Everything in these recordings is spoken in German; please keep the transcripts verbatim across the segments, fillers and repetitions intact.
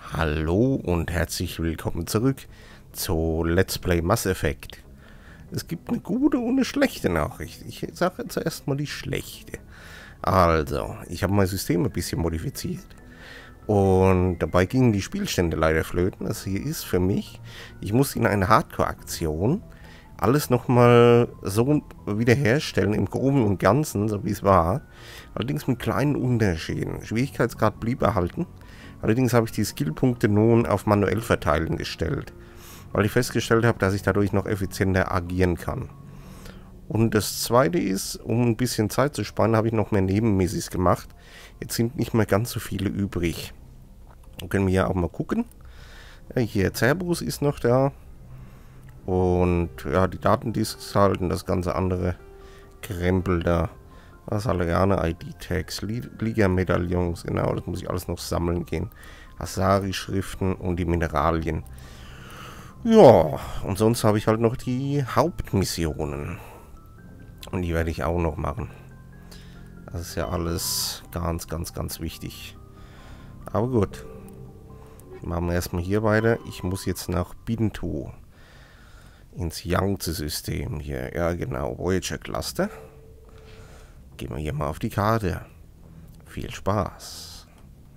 Hallo und herzlich willkommen zurück zu Let's Play Mass Effect. Es gibt eine gute und eine schlechte Nachricht. Ich sage zuerst mal die schlechte. Also, ich habe mein System ein bisschen modifiziert und dabei gingen die Spielstände leider flöten. Das hier ist für mich, ich muss in einer Hardcore-Aktion alles nochmal so wiederherstellen im Groben und Ganzen, so wie es war. Allerdings mit kleinen Unterschieden. Schwierigkeitsgrad blieb erhalten. Allerdings habe ich die Skillpunkte nun auf manuell verteilen gestellt, weil ich festgestellt habe, dass ich dadurch noch effizienter agieren kann. Und das zweite ist, um ein bisschen Zeit zu sparen, habe ich noch mehr Nebenmissis gemacht. Jetzt sind nicht mehr ganz so viele übrig. Dann können wir ja auch mal gucken. Ja, hier Cerberus ist noch da. Und ja, die Datendisks halt und das ganze andere Krempel da. Salarianer I D-Tags, Liga-Medaillons, genau, das muss ich alles noch sammeln gehen. Asari-Schriften und die Mineralien. Ja, und sonst habe ich halt noch die Hauptmissionen. Und die werde ich auch noch machen. Das ist ja alles ganz, ganz, ganz wichtig. Aber gut. Machen wir erstmal hier weiter. Ich muss jetzt nach Bintu. Ins Yangtze-System hier. Ja, genau. Voyager Cluster. Gehen wir hier mal auf die Karte. Viel Spaß.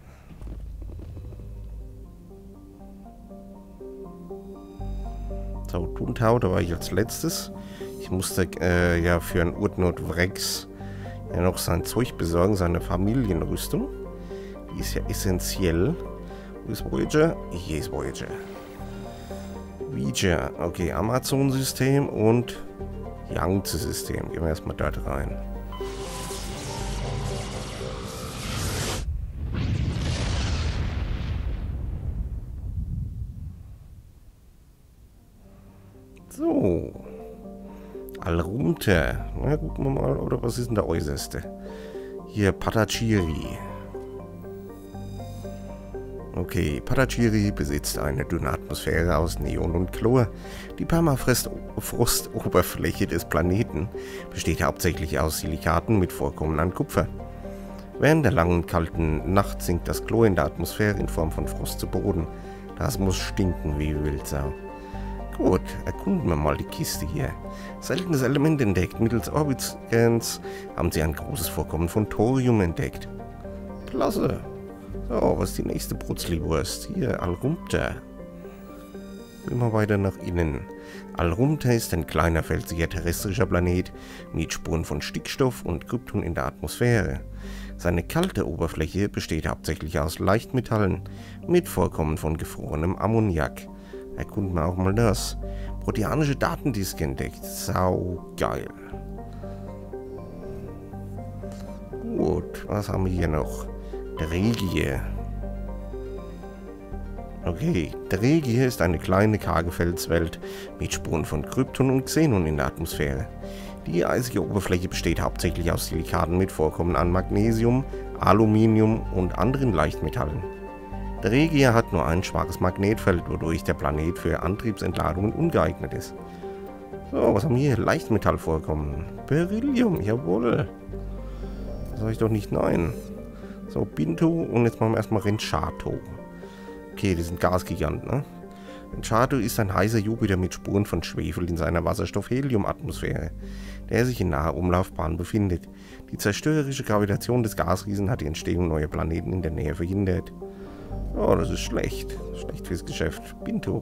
So, Tuntau, da war ich als letztes. Ich musste äh, ja für einen Urdnot Vrex ja noch sein Zeug besorgen, seine Familienrüstung. Die ist ja essentiell. Wo ist Voyager? Hier ist Voyager. Voyager, okay, Amazon-System und Yangtze-System. Gehen wir erstmal dort rein. So. Alrumte. Na, gucken wir mal, oder was ist denn der äußerste? Hier, Patachiri. Okay, besitzt eine dünne Atmosphäre aus Neon und Chlor. Die Permafrostoberfläche des Planeten besteht hauptsächlich aus Silikaten mit Vorkommen an Kupfer. Während der langen, kalten Nacht sinkt das Chlor in der Atmosphäre in Form von Frost zu Boden. Das muss stinken wie Wildsau. Gut, erkunden wir mal die Kiste hier. Seltenes Element entdeckt. Mittels Orbit-Scans haben sie ein großes Vorkommen von Thorium entdeckt. Klasse. So, was ist die nächste Brutzliwurst? Hier, Alrumte. Immer weiter nach innen. Alrumte ist ein kleiner, felsiger terrestrischer Planet mit Spuren von Stickstoff und Krypton in der Atmosphäre. Seine kalte Oberfläche besteht hauptsächlich aus Leichtmetallen mit Vorkommen von gefrorenem Ammoniak. Erkunden wir auch mal das. Proteanische Datendisk entdeckt. Sau geil. Gut, was haben wir hier noch? Dregie. Okay, Dregie ist eine kleine, karge Felswelt mit Spuren von Krypton und Xenon in der Atmosphäre. Die eisige Oberfläche besteht hauptsächlich aus Silikaten mit Vorkommen an Magnesium, Aluminium und anderen Leichtmetallen. Dregie hat nur ein schwaches Magnetfeld, wodurch der Planet für Antriebsentladungen ungeeignet ist. So, was haben wir hier? Leichtmetallvorkommen. Beryllium, jawohl. Sag ich doch nicht nein. So, Bintu und jetzt machen wir erstmal Renchato. Okay, die sind Gasgiganten, ne? Renchato ist ein heißer Jupiter mit Spuren von Schwefel in seiner Wasserstoff-Helium-Atmosphäre, der sich in naher Umlaufbahn befindet. Die zerstörerische Gravitation des Gasriesen hat die Entstehung neuer Planeten in der Nähe verhindert. Oh, das ist schlecht. Schlecht fürs Geschäft. Bintu.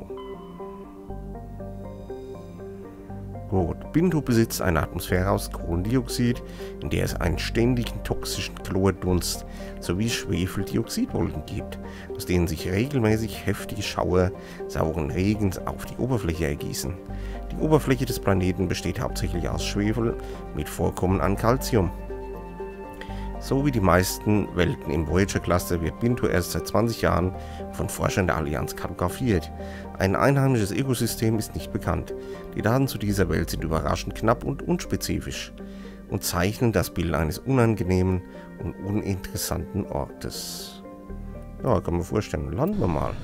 Gut. Bintu besitzt eine Atmosphäre aus Kohlendioxid, in der es einen ständigen toxischen Chlordunst sowie Schwefeldioxidwolken gibt, aus denen sich regelmäßig heftige Schauer sauren Regens auf die Oberfläche ergießen. Die Oberfläche des Planeten besteht hauptsächlich aus Schwefel mit Vorkommen an Calcium. So wie die meisten Welten im Voyager-Cluster wird Bintu erst seit zwanzig Jahren von Forschern der Allianz kartografiert. Ein einheimisches Ökosystem ist nicht bekannt. Die Daten zu dieser Welt sind überraschend knapp und unspezifisch und zeichnen das Bild eines unangenehmen und uninteressanten Ortes. Ja, kann man vorstellen. Landen wir mal.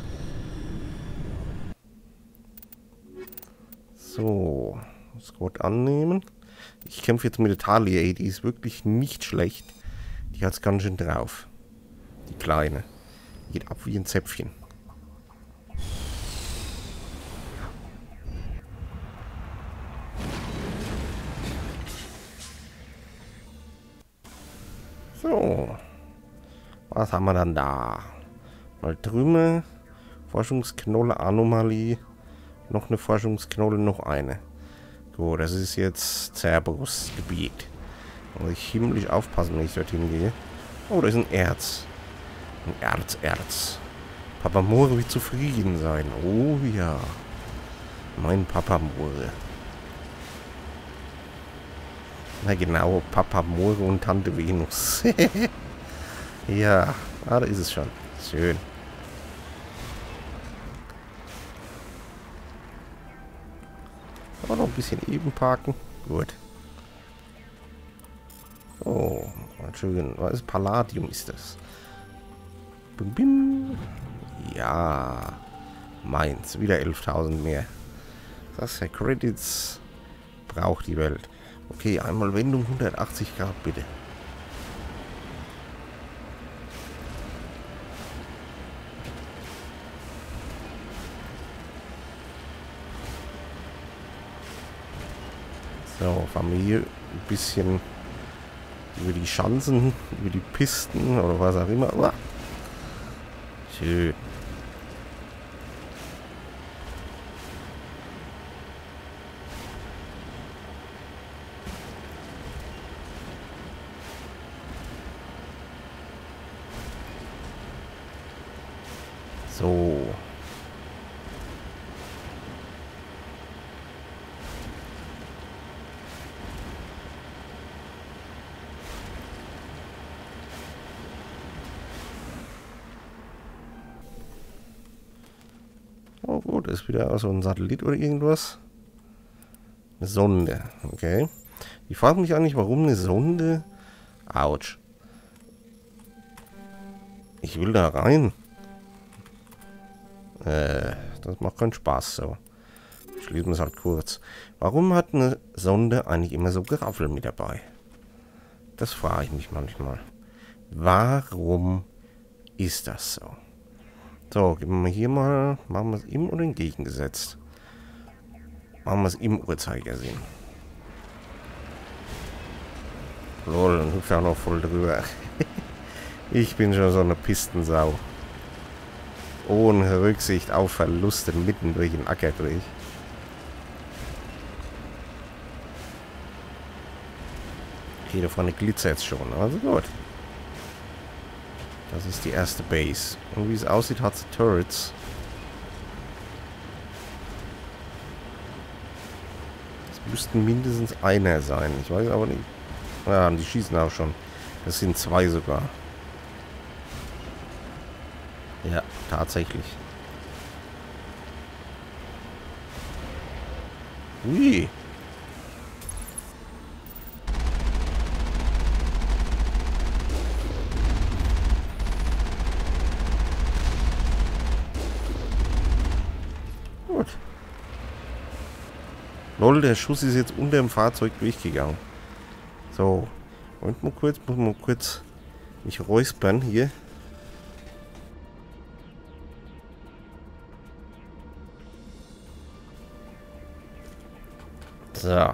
So, Squad annehmen. Ich kämpfe jetzt mit der Talia, die ist wirklich nicht schlecht. Die hat es ganz schön drauf. Die Kleine. Geht ab wie ein Zäpfchen. So. Was haben wir dann da? Mal Trümmer. Forschungsknolle, Anomalie. Noch eine Forschungsknolle, noch eine. Gut, das ist jetzt Cerberus-Gebiet. Da muss ich himmlisch aufpassen, wenn ich dorthin gehe. Oh, da ist ein Erz. Ein Erz-Erz. Papa Moore wird zufrieden sein. Oh ja. Mein Papa Moore. Na genau, Papa Moore und Tante Venus. Ja, ah, da ist es schon. Schön. Aber noch ein bisschen eben parken. Gut. Oh, schön. Was ist Palladium ist das? Bim, bim. Ja. Meins. Wieder elftausend mehr. Das ist ja Credits. Braucht die Welt. Okay, einmal Wendung hundertachtzig Grad bitte. So, Familie ein bisschen über die Schanzen, über die Pisten oder was auch immer. Uah. Schön. So. Oh gut, ist wieder so ein Satellit oder irgendwas. Eine Sonde, okay. Ich frage mich eigentlich, warum eine Sonde... Autsch. Ich will da rein. Äh, das macht keinen Spaß so. Schließen wir es halt kurz. Warum hat eine Sonde eigentlich immer so Geraffel mit dabei? Das frage ich mich manchmal. Warum ist das so? So, geben wir hier mal, machen wir es im oder entgegengesetzt? Machen wir es im Uhrzeigersinn. Lol, dann hüpft er auch noch voll drüber. Ich bin schon so eine Pistensau. Ohne Rücksicht auf Verluste mitten durch den Acker durch. Okay, da vorne glitzert es schon, also gut. Das ist die erste Base. Und wie es aussieht, hat sie Turrets. Es müssten mindestens einer sein. Ich weiß aber nicht. Ja, die schießen auch schon. Das sind zwei sogar. Ja, tatsächlich. Ui. Gut. Lol, der Schuss ist jetzt unter dem Fahrzeug durchgegangen. So. Und mal kurz, muss mal kurz mich räuspern hier. So.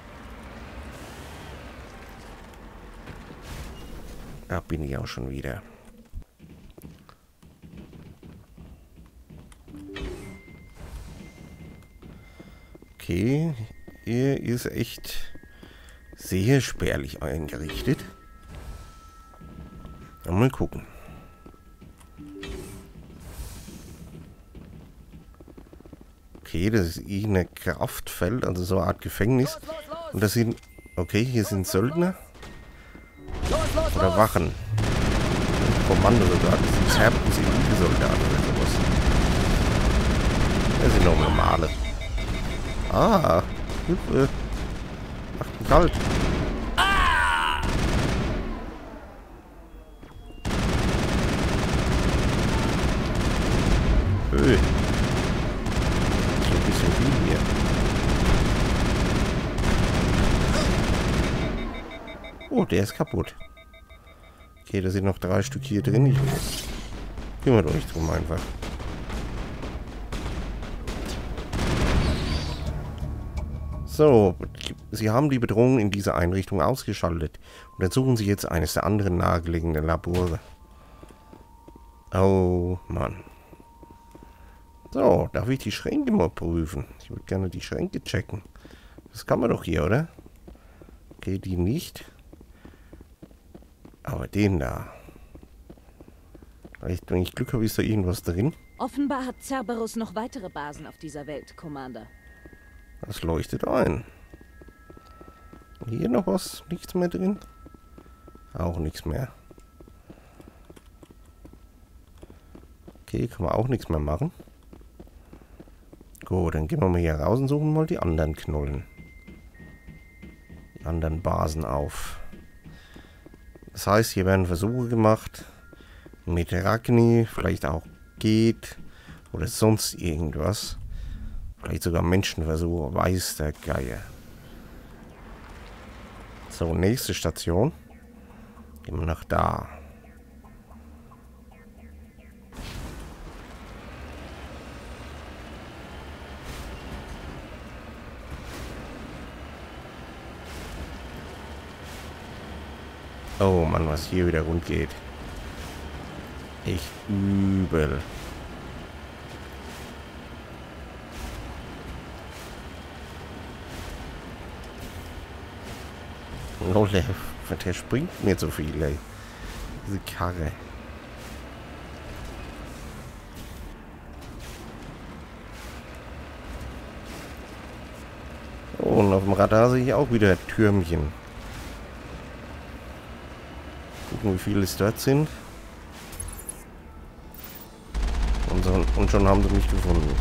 Da bin ich auch schon wieder. Okay. Hier ist echt sehr spärlich eingerichtet. Mal gucken. Okay, das ist irgendein Kraftfeld, also so eine Art Gefängnis. Und das sind... Okay, hier sind Söldner. Oder Wachen. Kommandosoldaten. Das sind Cerberus-Elite-Soldaten oder sowas. Das sind noch normale. Ah, Hilfe. Macht ihn kalt. Öh. Ein bisschen viel hier. Oh, der ist kaputt. Okay, da sind noch drei Stück hier drin. Ich Kümmert euch drum einfach. So, Sie haben die Bedrohung in dieser Einrichtung ausgeschaltet. Untersuchen Sie jetzt eines der anderen nahegelegenen Labore. Oh, Mann. So, darf ich die Schränke mal prüfen? Ich würde gerne die Schränke checken. Das kann man doch hier, oder? Okay, die nicht. Aber den da. Vielleicht, wenn ich Glück habe, ist da irgendwas drin. Offenbar hat Cerberus noch weitere Basen auf dieser Welt, Commander. Das leuchtet ein. Hier noch was? Nichts mehr drin? Auch nichts mehr. Okay, kann man auch nichts mehr machen. Gut, dann gehen wir mal hier raus und suchen mal die anderen Knollen. Die anderen Basen auf. Das heißt, hier werden Versuche gemacht. Mit Ragni, vielleicht auch geht. Oder sonst irgendwas. Vielleicht sogar Menschenversuche, weiß der Geier. So, nächste Station. Gehen wir nach da. Oh Mann, was hier wieder rund geht. Echt übel. Oh, der, der springt mir so viel, ey. Diese Karre. Oh, und auf dem Radar sehe ich auch wieder Türmchen. Gucken, wie viele es dort sind. Und, so, und schon haben sie mich gefunden.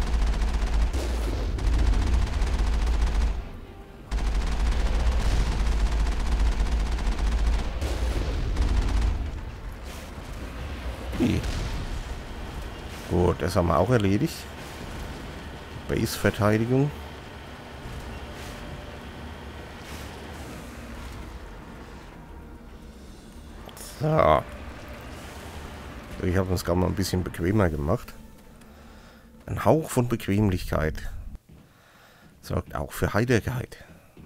Okay. Gut, das haben wir auch erledigt. Base-Verteidigung. So. Ich habe uns gerade mal ein bisschen bequemer gemacht. Ein Hauch von Bequemlichkeit sorgt auch für Heiterkeit.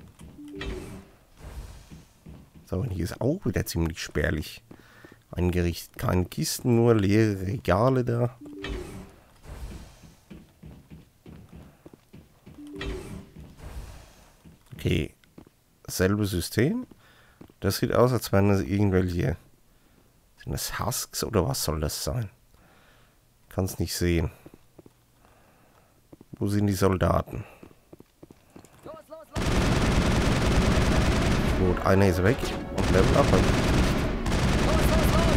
So, und hier ist auch wieder ziemlich spärlich eingerichtet. Keine Kisten, nur leere Regale da. Okay. Dasselbe System. Das sieht aus, als wären das irgendwelche... Sind das Husks oder was soll das sein? Kann es nicht sehen. Wo sind die Soldaten? Los, los, los. Gut, einer ist weg und Level up. Los, los, los.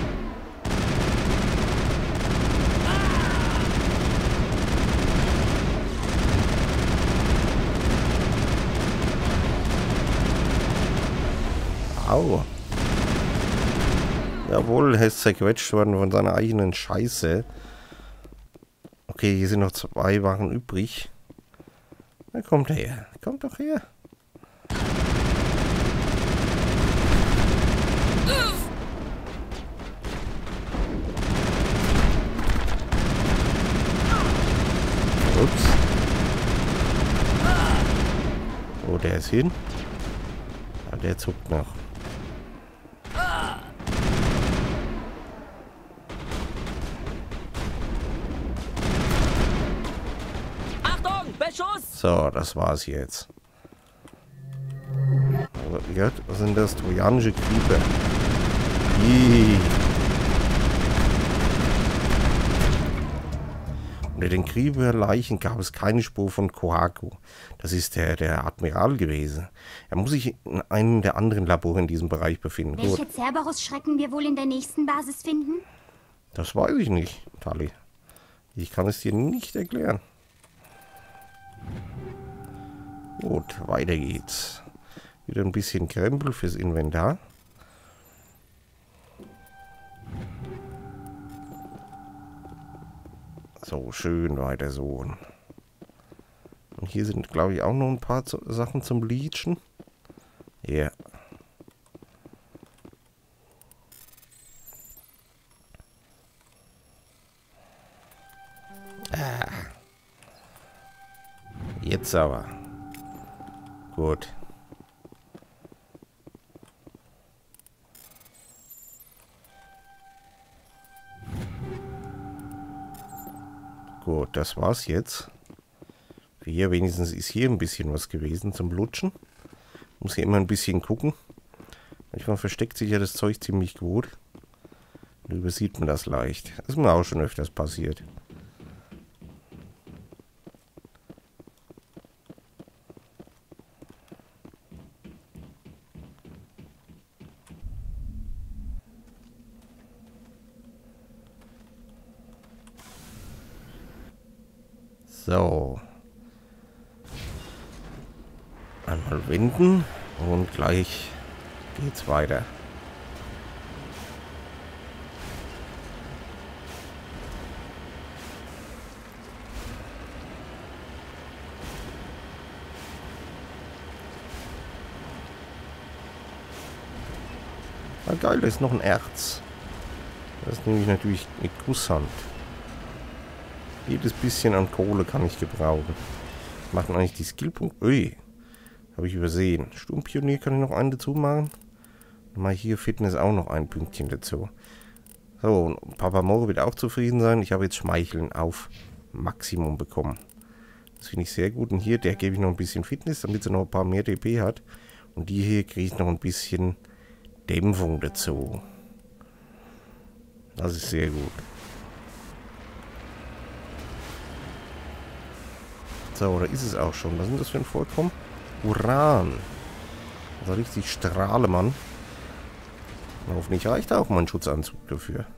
Au. Jawohl, er ist zerquetscht worden von seiner eigenen Scheiße. Okay, hier sind noch zwei Waren übrig. Na, kommt er her. Kommt doch her. Ups. Oh, der ist hin. Ja, der zuckt noch. So, das war's jetzt. Ja, was sind das? Trojanische Creeper. Ii. Unter den Creeper-Leichen gab es keine Spur von Kohaku. Das ist der, der Admiral gewesen. Er muss sich in einem der anderen Labore in diesem Bereich befinden. Welche Gut. Cerberus-Schrecken wir wohl in der nächsten Basis finden? Das weiß ich nicht, Tali. Ich kann es dir nicht erklären. Gut, weiter geht's. Wieder ein bisschen Krempel fürs Inventar. So, schön weiter so. Und hier sind, glaube ich, auch noch ein paar zu Sachen zum Bleachen. Ja. Yeah. Jetzt aber. Gut. Gut, das war's jetzt. Hier wenigstens ist hier ein bisschen was gewesen zum Lutschen. Muss hier immer ein bisschen gucken. Manchmal versteckt sich ja das Zeug ziemlich gut. Und übersieht man das leicht. Das ist mir auch schon öfters passiert. So. Einmal wenden und gleich geht's weiter. Ah, geil, da ist noch ein Erz. Das nehme ich natürlich mit Kusshand. Jedes bisschen an Kohle kann ich gebrauchen. Machen eigentlich die Skillpunkte. Ui, habe ich übersehen. Sturmpionier kann ich noch einen dazu machen. Dann mache ich hier Fitness auch noch ein Pünktchen dazu. So, und Papa Moro wird auch zufrieden sein. Ich habe jetzt Schmeicheln auf Maximum bekommen. Das finde ich sehr gut. Und hier, der gebe ich noch ein bisschen Fitness, damit sie noch ein paar mehr D P hat. Und die hier kriege ich noch ein bisschen Dämpfung dazu. Das ist sehr gut. So, da ist es auch schon. Was ist das für ein Vorkommen? Uran. Also richtig Strahle, Mann. Hoffentlich reicht auch mein Schutzanzug dafür.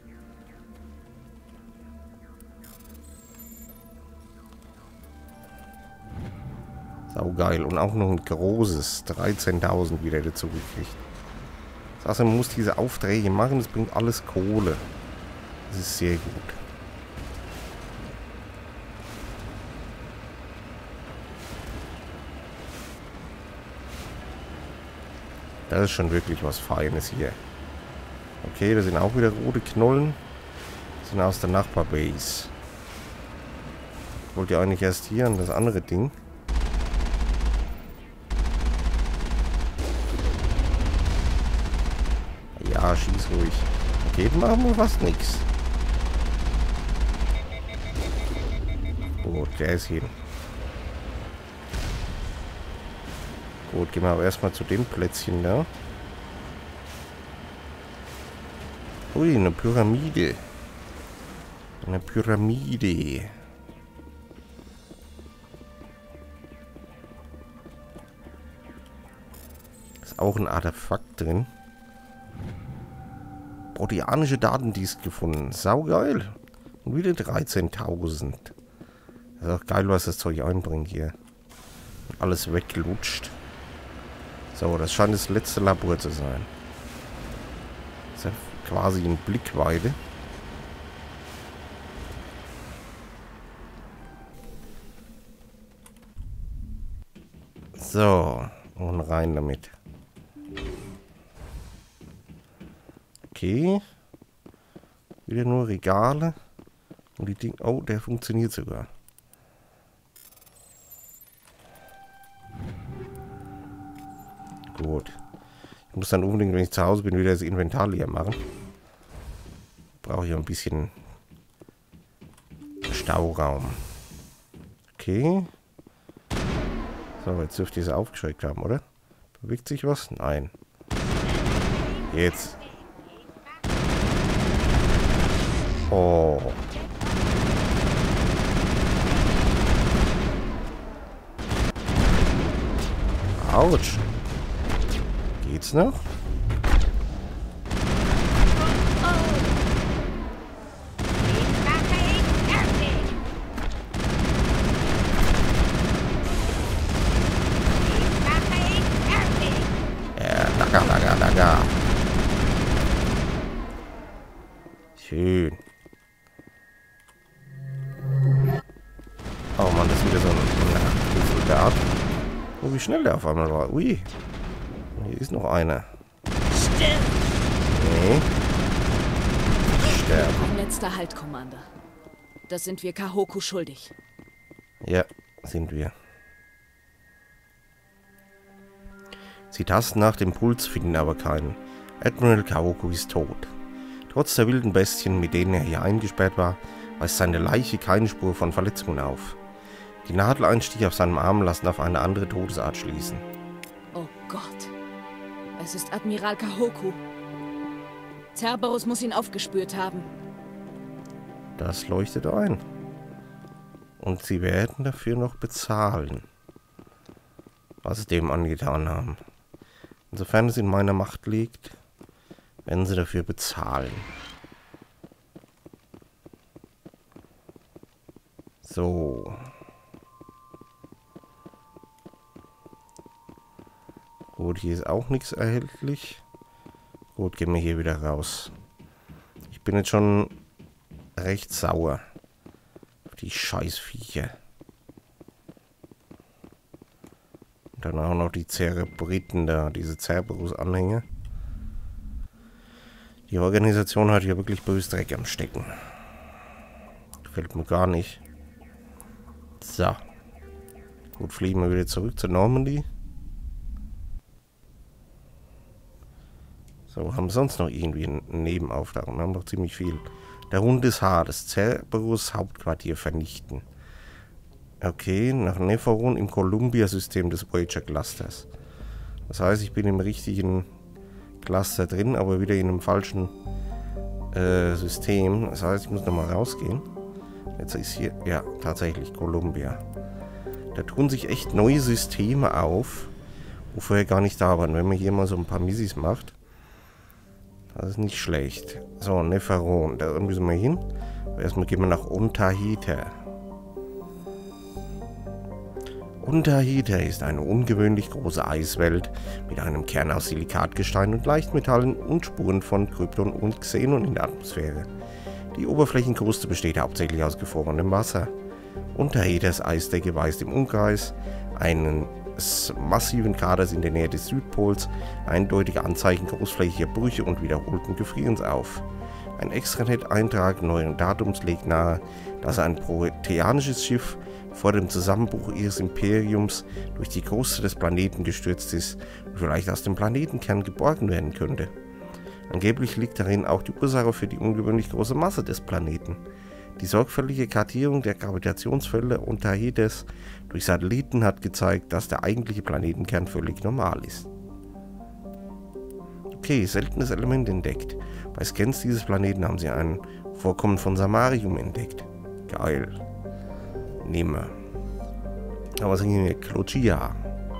Saugeil. Und auch noch ein großes dreizehntausend wieder dazu gekriegt. Das heißt, man muss diese Aufträge machen. Das bringt alles Kohle. Das ist sehr gut. Das ist schon wirklich was Feines hier. Okay, da sind auch wieder rote Knollen. Das sind aus der Nachbarbase. Ich wollte ja eigentlich erst hier an das andere Ding. Ja, schieß ruhig. Okay, dann machen wir fast nichts. Gut, der ist hin. Gut, gehen wir aber erstmal zu dem Plätzchen da. Ui, eine Pyramide. Eine Pyramide. Ist auch ein Artefakt drin. Proteanische Datendisk gefunden. Saugeil. Und wieder dreizehntausend. Das ist auch geil, was das Zeug einbringt hier. Alles weggelutscht. So, das scheint das letzte Labor zu sein. Das ist ja quasi in Blickweite. So, und rein damit. Okay. Wieder nur Regale. Und die Dinge. Oh, der funktioniert sogar. Gut. Ich muss dann unbedingt, wenn ich zu Hause bin, wieder das Inventar leer machen. Brauche ich ein bisschen Stauraum. Okay. So, jetzt dürfte ich es aufgeschreckt haben, oder? Bewegt sich was? Nein. Jetzt. Oh. Autsch. Geht's noch? Ja, lager, lager, lager. Schön. Oh Mann, das ist wieder so ein, ein Soldat. Oh, wie schnell der auf einmal war. Ui. Hier ist noch einer. Stirb! Nee. Sterben. Ein letzter Halt, Commander. Das sind wir Kahoku schuldig. Ja, sind wir. Sie tasten nach dem Puls, finden aber keinen. Admiral Kawoku ist tot. Trotz der wilden Bestien, mit denen er hier eingesperrt war, weist seine Leiche keine Spur von Verletzungen auf. Die Nadeleinstiche auf seinem Arm lassen auf eine andere Todesart schließen. Oh Gott. Es ist Admiral Kawoku. Cerberus muss ihn aufgespürt haben. Das leuchtet ein. Und sie werden dafür noch bezahlen, was sie dem angetan haben. Insofern es in meiner Macht liegt, werden sie dafür bezahlen. So. Gut, hier ist auch nichts erhältlich. Gut, gehen wir hier wieder raus. Ich bin jetzt schon recht sauer auf die Scheißviecher. Und dann auch noch die Cerebriten da, diese Cerberus-Anhänger. Die Organisation hat hier wirklich böse Dreck am Stecken. Gefällt mir gar nicht. So. Gut, fliegen wir wieder zurück zur Normandy. So, haben wir sonst noch irgendwie einen Nebenauftrag? Wir haben doch ziemlich viel. Der rundes Haar, das Cerberus Hauptquartier vernichten. Okay, nach Neferon im Columbia-System des Voyager Clusters. Das heißt, ich bin im richtigen Cluster drin, aber wieder in einem falschen äh, System. Das heißt, ich muss nochmal rausgehen. Jetzt ist hier, ja, tatsächlich Columbia. Da tun sich echt neue Systeme auf, wo vorher gar nicht da waren. Wenn man hier mal so ein paar Missis macht, das ist nicht schlecht. So, Neferon, da müssen wir hin. Aber erstmal gehen wir nach Untahita. Untahita ist eine ungewöhnlich große Eiswelt mit einem Kern aus Silikatgestein und Leichtmetallen und Spuren von Krypton und Xenon in der Atmosphäre. Die Oberflächenkruste besteht hauptsächlich aus gefrorenem Wasser. Untahitas Eisdecke weist im Umkreis einen massiven Kraters in der Nähe des Südpols eindeutige Anzeichen großflächiger Brüche und wiederholten Gefrierens auf. Ein Extranet-Eintrag neuen Datums legt nahe, dass ein proteanisches Schiff vor dem Zusammenbruch ihres Imperiums durch die Kruste des Planeten gestürzt ist und vielleicht aus dem Planetenkern geborgen werden könnte. Angeblich liegt darin auch die Ursache für die ungewöhnlich große Masse des Planeten. Die sorgfältige Kartierung der Gravitationsfelder Untahitas durch Satelliten hat gezeigt, dass der eigentliche Planetenkern völlig normal ist. Okay, seltenes Element entdeckt. Bei Scans dieses Planeten haben sie ein Vorkommen von Samarium entdeckt. Geil. Nehmen wir. Aber was ist hier? Glogia.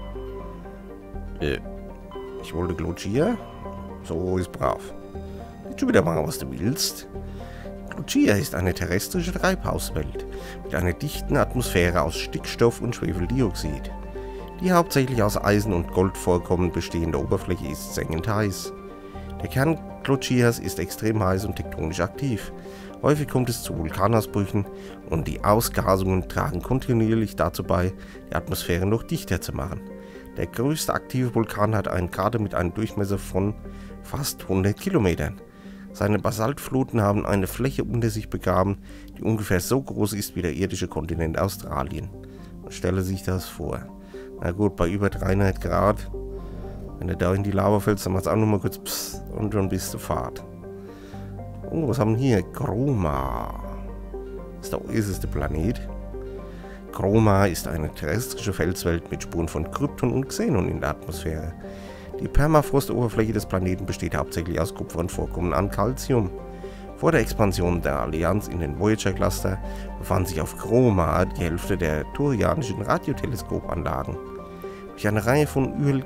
Äh, ich wollte Glogia. So ist brav. Willst du wieder mal, was du willst? Glogia ist eine terrestrische Treibhauswelt mit einer dichten Atmosphäre aus Stickstoff und Schwefeldioxid. Die hauptsächlich aus Eisen und Gold vorkommend bestehende Oberfläche ist sengend heiß. Der Kern Glogias ist extrem heiß und tektonisch aktiv. Häufig kommt es zu Vulkanausbrüchen und die Ausgasungen tragen kontinuierlich dazu bei, die Atmosphäre noch dichter zu machen. Der größte aktive Vulkan hat einen Krater mit einem Durchmesser von fast hundert Kilometern. Seine Basaltfluten haben eine Fläche unter sich begraben, die ungefähr so groß ist wie der irdische Kontinent Australien. Man stelle sich das vor. Na gut, bei über dreihundert Grad, wenn du da in die Lava fällst, dann macht es auch nur mal kurz pss und dann bist du Fahrt. Oh, was haben wir hier? Chroma. Ist der äußerste Planet. Chroma ist eine terrestrische Felswelt mit Spuren von Krypton und Xenon in der Atmosphäre. Die Permafrostoberfläche des Planeten besteht hauptsächlich aus Kupfer und Vorkommen an Calcium. Vor der Expansion der Allianz in den Voyager-Cluster befand sich auf Chroma die Hälfte der turianischen Radioteleskopanlagen. Durch eine Reihe von Ö L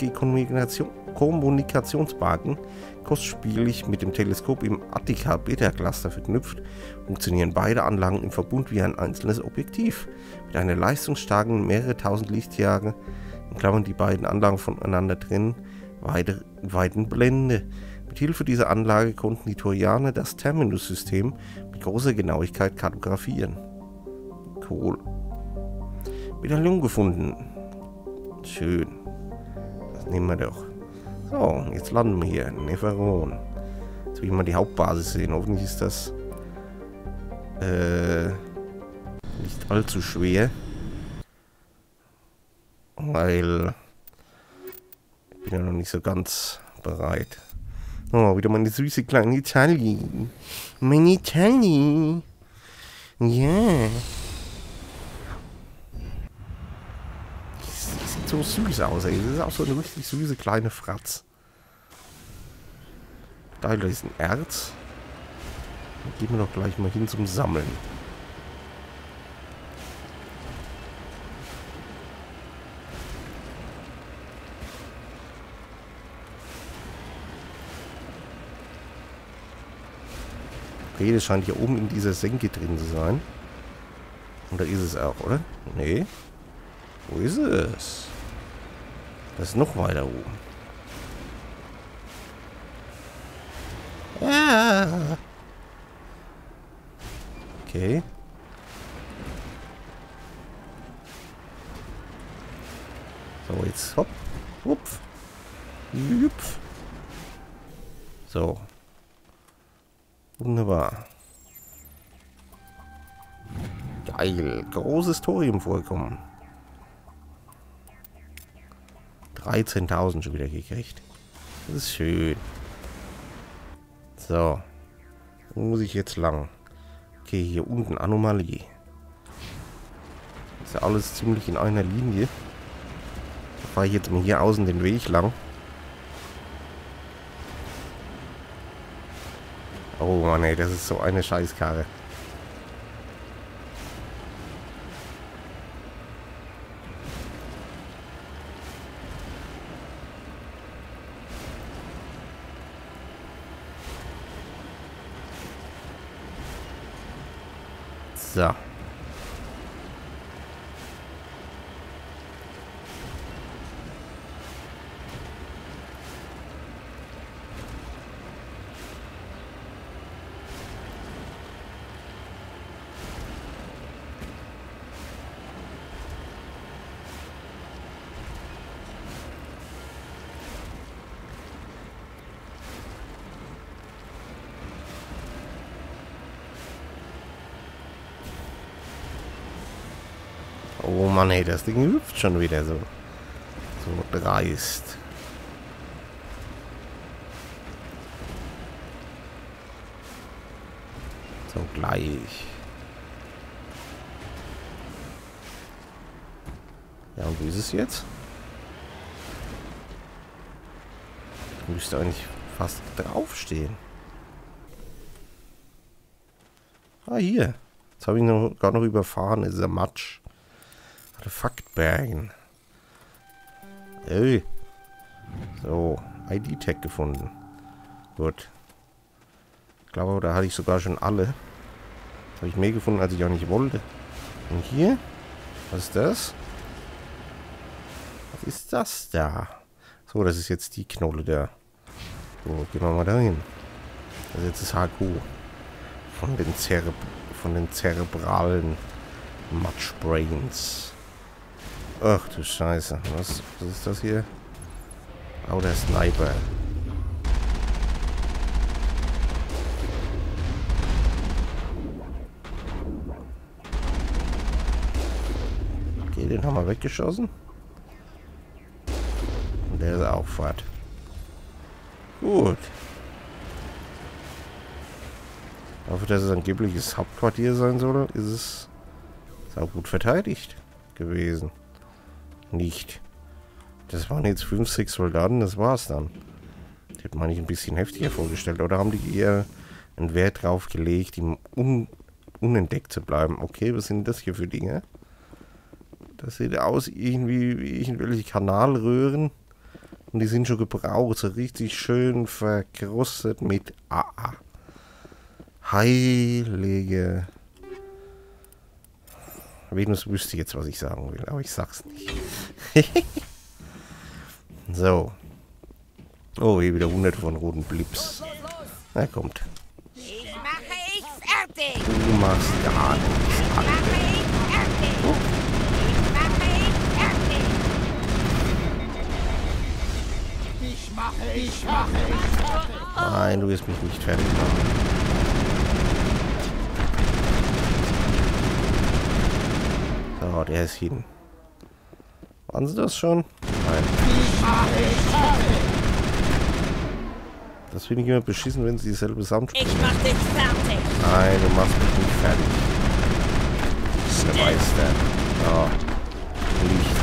G-Kommunikationsbanken, kostspielig mit dem Teleskop im Attica-Beta-Cluster verknüpft, funktionieren beide Anlagen im Verbund wie ein einzelnes Objektiv, mit einer leistungsstarken mehrere tausend Lichtjahre, in Klammern die beiden Anlagen voneinander trennen, weite, weiten Blende. Mit Hilfe dieser Anlage konnten die Turianer das Terminus-System mit großer Genauigkeit kartografieren. Cool. Medaillon gefunden. Schön. Das nehmen wir doch. So, jetzt landen wir hier. Neferon. Jetzt will ich mal die Hauptbasis sehen. Hoffentlich ist das äh, nicht allzu schwer. Weil ich bin mir noch nicht so ganz bereit. Oh, wieder meine süße kleine Tally. Meine Tally. Ja. Yeah. Die sieht so süß aus, ey. Das ist auch so eine richtig süße kleine Fratz. Da ist ein Erz. Dann gehen wir doch gleich mal hin zum Sammeln. Okay, das scheint hier oben in dieser Senke drin zu sein. Und da ist es auch, oder? Nee. Wo ist es? Das ist noch weiter oben. Ja. Okay. So, jetzt hopp. Hupf. Hüpf. So. Wunderbar. Geil. Großes Thoriumvorkommen. dreizehntausend schon wieder gekriegt. Das ist schön. So. Wo muss ich jetzt lang? Okay, hier unten Anomalie. Ist ja alles ziemlich in einer Linie. Da fahre ich jetzt mal hier außen den Weg lang. Oh Mann, ey, das ist so eine Scheißkarre. So. Oh Mann, ey, das Ding hüpft schon wieder so. So dreist. So gleich. Ja, und wie ist es jetzt? Ich müsste eigentlich fast draufstehen. Ah, hier. Jetzt habe ich noch gar noch überfahren. Das ist ja Matsch. Artefaktbergen. Ey. So, I D-Tag gefunden. Gut. Ich glaube, da hatte ich sogar schon alle. Habe ich mehr gefunden, als ich auch nicht wollte. Und hier? Was ist das? Was ist das da? So, das ist jetzt die Knolle da. So, gehen wir mal dahin. Das ist jetzt das H Q. Von den, Zereb von den zerebralen Matschbrains. Ach du Scheiße. Was, was ist das hier? Oh, der Sniper. Okay, den haben wir weggeschossen. Und der ist auch fort. Gut. Ich hoffe, dass es angeblich das Hauptquartier sein soll. Ist es auch gut verteidigt gewesen. Nicht. Das waren jetzt fünf, sechs Soldaten, das war's dann. Die hätte man nicht ein bisschen heftiger vorgestellt. Oder haben die eher einen Wert drauf gelegt, im un unentdeckt zu bleiben? Okay, was sind das hier für Dinge? Das sieht aus irgendwie wie irgendwelche Kanalröhren. Und die sind schon gebraucht, so richtig schön verkrustet mit A A. Heilige. Venus wüsste jetzt, was ich sagen will, aber ich sag's nicht. So. Oh, hier wieder hundert von roten Blips. Na, kommt. Ich mache ich fertig. Du machst gar nichts. Ich mache ich fertig. Oh. Ich mache ich fertig. Ich mache, ich mache, ich fertig. Nein, du wirst mich nicht fertig machen. So, der ist hin. Waren sie das schon? Nein. Ich mache ich fertig. Das finde ich immer beschissen, wenn sie dieselbe Sound spielen. Ich mach dich fertig. Nein, du machst mich nicht fertig. Der Meister. Ja. Licht.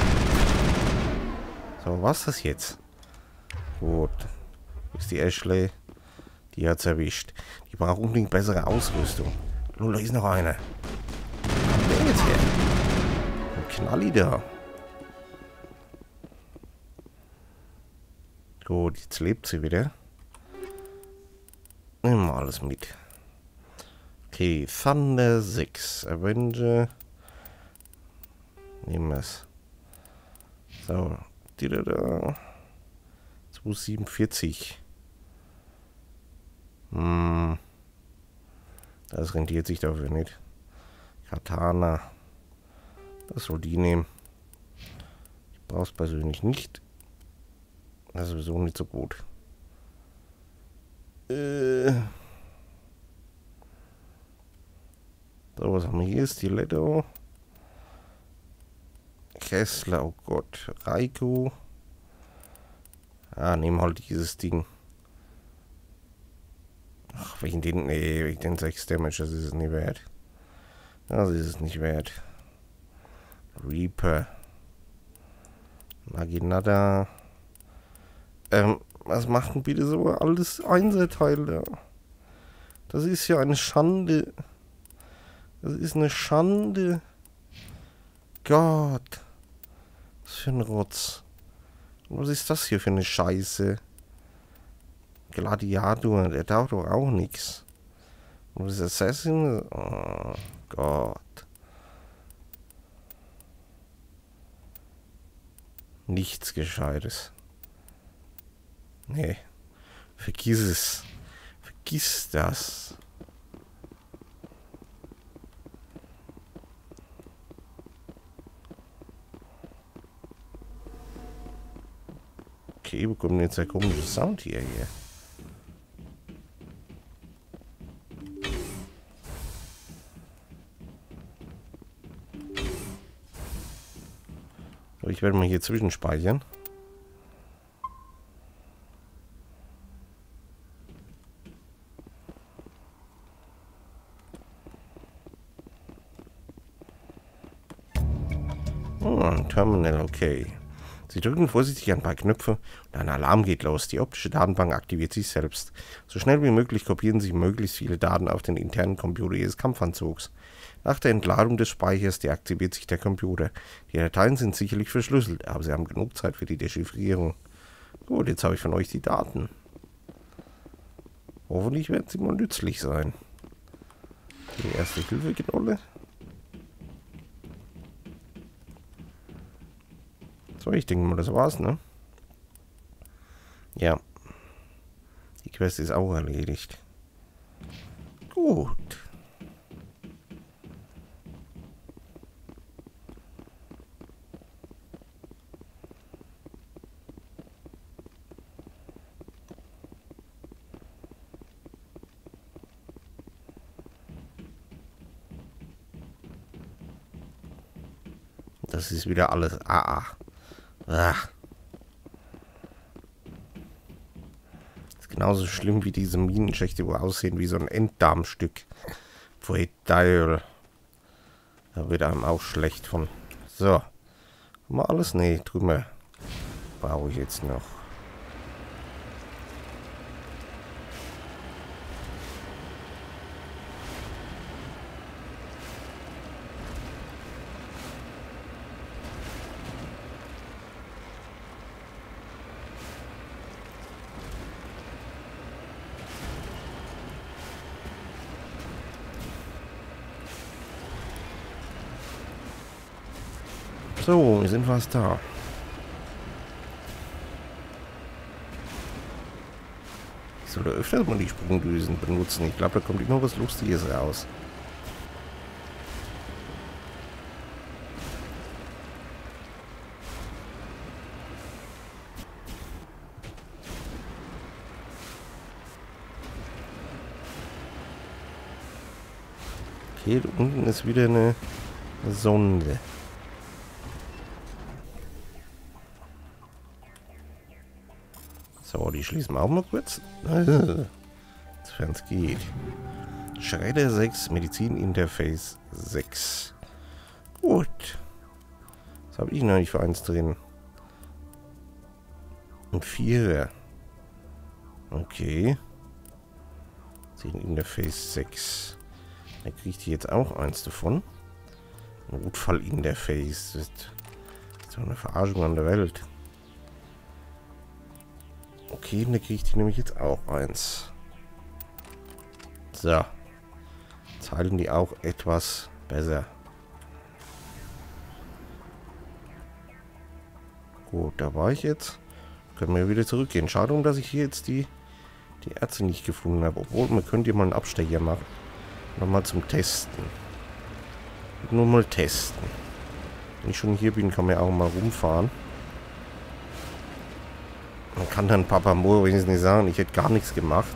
So, was ist das jetzt? Gut. Wo ist die Ashley? Die hat's erwischt. Die braucht unbedingt bessere Ausrüstung. Nun, da ist noch einer. Was ist der jetzt her? Ein Knalli da. Gut, jetzt lebt sie wieder. Nehmen wir alles mit. Okay, Thunder sechs. Avenger. Nehmen wir es. So. Die da da. zweihundertsiebenundvierzig. Hm. Das rentiert sich dafür nicht. Katana. Das soll die nehmen. Ich brauche es persönlich nicht. Das ist sowieso nicht so gut. Äh. So, was haben wir hier? Stiletto. Kessler, oh Gott. Raikou. Ah, nehmen halt dieses Ding. Ach, wegen den, nee, wegen den sechs Damage, das ist es nicht wert. Das ist es nicht wert. Reaper. Naginata. Ähm, was macht denn bitte so alles Einzelteile? Das ist ja eine Schande. Das ist eine Schande. Gott. Was für ein Rotz. Was ist das hier für eine Scheiße? Gladiator, der taugt doch auch nichts. Und das Assassin? Oh Gott. Nichts Gescheites. Nee. Vergiss es. Vergiss das. Okay, wo kommt jetzt der komische Sound hier her? So, ich werde mal hier zwischenspeichern. Oh, ein Terminal, okay. Sie drücken vorsichtig ein paar Knöpfe und ein Alarm geht los. Die optische Datenbank aktiviert sich selbst. So schnell wie möglich kopieren sich möglichst viele Daten auf den internen Computer Ihres Kampfanzugs. Nach der Entladung des Speichers deaktiviert sich der Computer. Die Dateien sind sicherlich verschlüsselt, aber Sie haben genug Zeit für die Dechiffrierung. Gut, jetzt habe ich von euch die Daten. Hoffentlich werden sie mal nützlich sein. Die erste Hilfeknolle. So, ich denke mal, das war's, ne? Ja. Die Quest ist auch erledigt. Gut. Das ist wieder alles A A. Ach. Ist genauso schlimm wie diese Minenschächte, wo aussehen wie so ein Enddarmstück. Pfui Teil. Da wird einem auch schlecht von. So. Haben wir alles? Nee, drüber brauche ich jetzt noch. So, wir sind fast da. Ich sollte öfters mal die Sprungdüsen benutzen. Ich glaube, da kommt immer was Lustiges raus. Okay, da unten ist wieder eine Sonde. So, die schließen wir auch mal kurz. Sofern es geht. Schredder sechs, Medizin-Interface sechs. Gut. Was habe ich noch nicht für eins drin? Ein Vierer. Okay. Medizin-Interface sechs. Da kriegt die jetzt auch eins davon. Notfall-Interface. Das ist so eine Verarschung an der Welt. Okay, da kriegt die nämlich jetzt auch eins. So. Jetzt halten die auch etwas besser. Gut, da war ich jetzt. Können wir wieder zurückgehen. Schade, um dass ich hier jetzt die, die Ärzte nicht gefunden habe. Obwohl, man könnte hier mal einen Abstecher machen. Nochmal zum Testen. Nur mal testen. Wenn ich schon hier bin, kann man ja auch mal rumfahren. Man kann dann Papa Mo wenigstens nicht sagen, ich hätte gar nichts gemacht.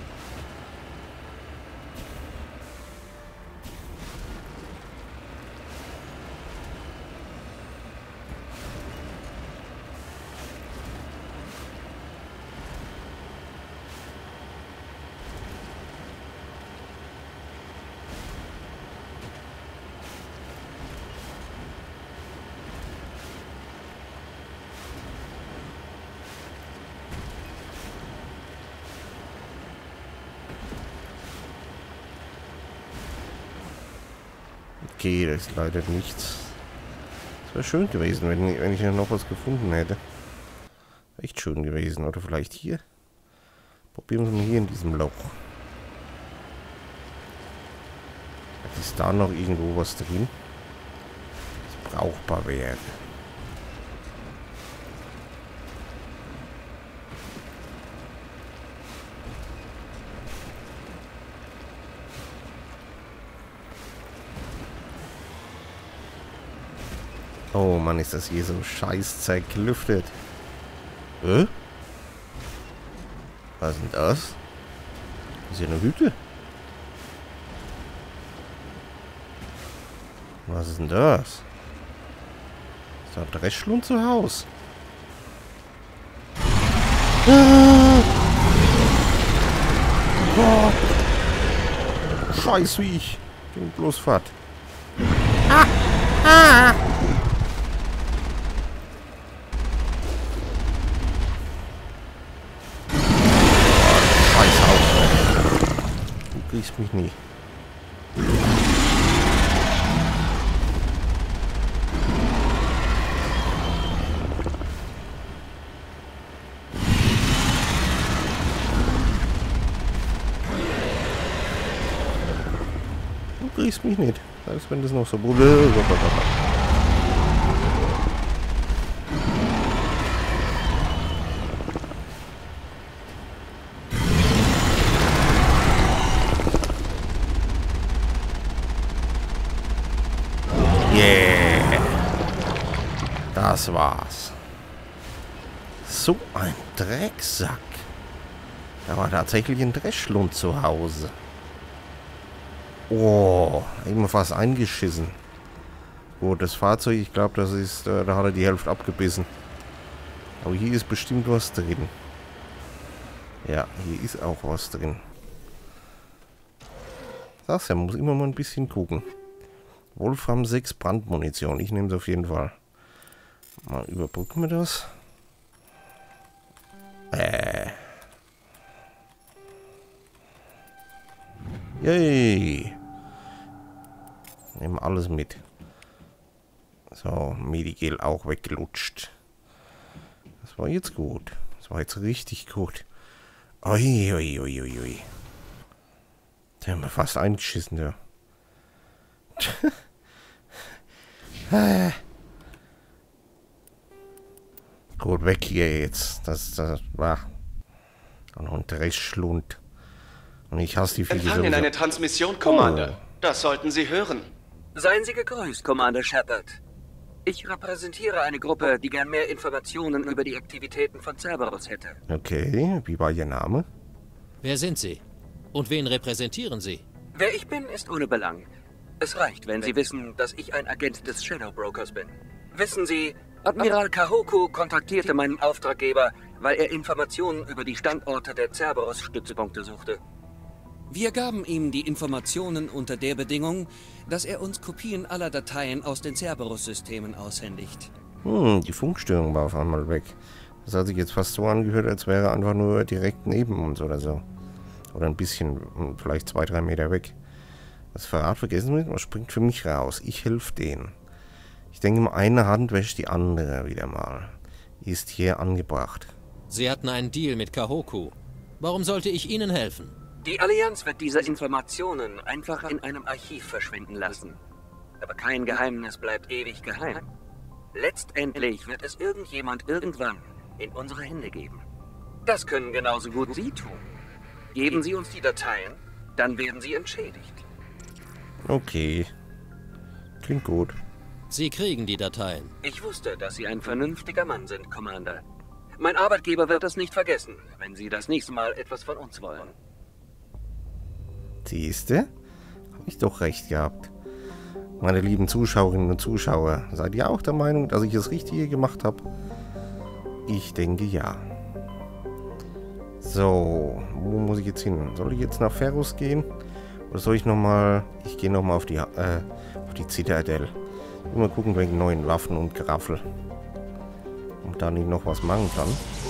Okay, das ist leider nichts. Es wäre schön gewesen, wenn, wenn ich noch was gefunden hätte. Echt schön gewesen. Oder vielleicht hier. Probieren wir mal hier in diesem Loch. Ist da noch irgendwo was drin? Das brauchbar wäre. Oh Mann, ist das hier so scheiß zerklüftet. Äh? Was ist denn das? Das ist hier eine Hütte. Was ist denn das? Ist da ein Dreschlund zu Hause? Ah! Oh. Scheiß wie ich. Ging bloß fort. Ah! Ah! Du kriegst mich nie. Du kriegst mich nicht. Selbst wenn das noch so bude. Yeah. Das war's. So ein Drecksack. Da war tatsächlich ein Dreschlund zu Hause. Oh, immer fast eingeschissen. Gut, das Fahrzeug, ich glaube, das ist, äh, da hat er die Hälfte abgebissen. Aber hier ist bestimmt was drin. Ja, hier ist auch was drin. Sag's ja, man muss immer mal ein bisschen gucken. Wolfram sechs Brandmunition. Ich nehme es auf jeden Fall. Mal überbrücken wir das. Äh. Yay. Nehmen alles mit. So, Medigel auch weggelutscht. Das war jetzt gut. Das war jetzt richtig gut. Ui, ui, ui, ui, ui. Da haben wir fast eingeschissen, ja. Gut, weg hier jetzt. Das, das war noch ein Dreschlund. Und ich hasse die Viecher sowieso. Empfangen eine Transmission, Commander. Oh. Das sollten Sie hören. Seien Sie gegrüßt, Commander Shepard. Ich repräsentiere eine Gruppe, die gern mehr Informationen über die Aktivitäten von Cerberus hätte. Okay, wie war Ihr Name? Wer sind Sie? Und wen repräsentieren Sie? Wer ich bin, ist ohne Belang. Es reicht, wenn Sie wissen, dass ich ein Agent des Shadow Brokers bin. Wissen Sie, Admiral Kahoku kontaktierte meinen Auftraggeber, weil er Informationen über die Standorte der Cerberus-Stützpunkte suchte. Wir gaben ihm die Informationen unter der Bedingung, dass er uns Kopien aller Dateien aus den Cerberus-Systemen aushändigt. Hm, die Funkstörung war auf einmal weg. Das hat sich jetzt fast so angehört, als wäre er einfach nur direkt neben uns oder so. Oder ein bisschen, vielleicht zwei, drei Meter weg. Das Verrat vergessen wir, was springt für mich raus? Ich helfe denen. Ich denke mal, eine Hand wäscht die andere wieder mal. Die ist hier angebracht. Sie hatten einen Deal mit Kahoku. Warum sollte ich Ihnen helfen? Die Allianz wird diese Informationen einfach in einem Archiv verschwinden lassen. Aber kein Geheimnis bleibt ewig geheim. Letztendlich wird es irgendjemand irgendwann in unsere Hände geben. Das können genauso gut Sie tun. Geben Sie uns die Dateien, dann werden Sie entschädigt. Okay. Klingt gut. Sie kriegen die Dateien. Ich wusste, dass Sie ein vernünftiger Mann sind, Commander. Mein Arbeitgeber wird es nicht vergessen, wenn Sie das nächste Mal etwas von uns wollen. Siehste? Habe ich doch recht gehabt. Meine lieben Zuschauerinnen und Zuschauer, seid ihr auch der Meinung, dass ich das Richtige gemacht habe? Ich denke ja. So, wo muss ich jetzt hin? Soll ich jetzt nach Ferrus gehen? Oder soll ich nochmal... Ich gehe nochmal auf die, äh, auf die Zitadelle. Mal gucken wegen neuen Waffen und Geraffel. Und da nicht noch was machen kann.